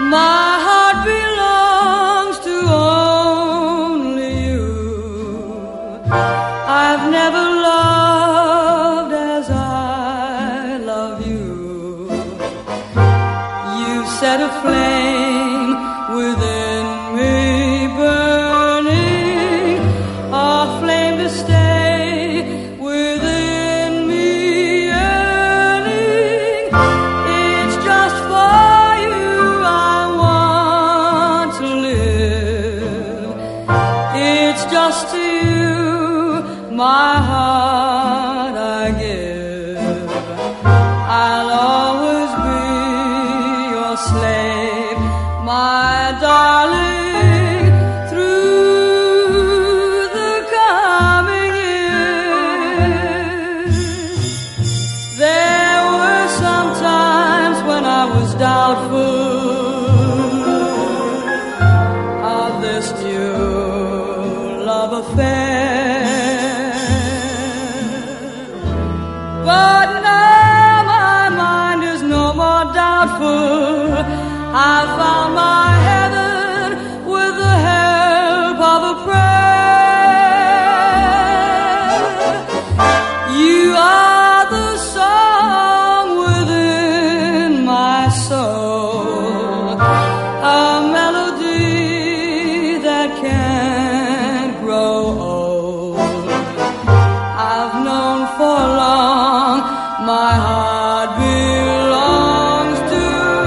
My heart belongs to only you. I've never loved as I love you. You set a flame within me, burning, a flame to stay within me, yearning. It's just for you I want to live. It's just to you my heart I give. I'll always be your slave, my darling, through the coming years. There were some times when I was doubtful of this new love affair, but now my mind is no more doubtful. I found my heaven with the help of a prayer. You are the song within my soul, a melody that can't grow old. I've known for long my heart belongs to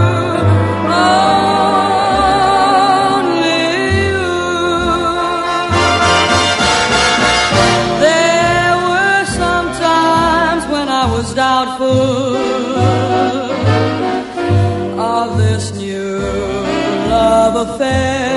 only you. There were some times when I was doubtful of this new love affair,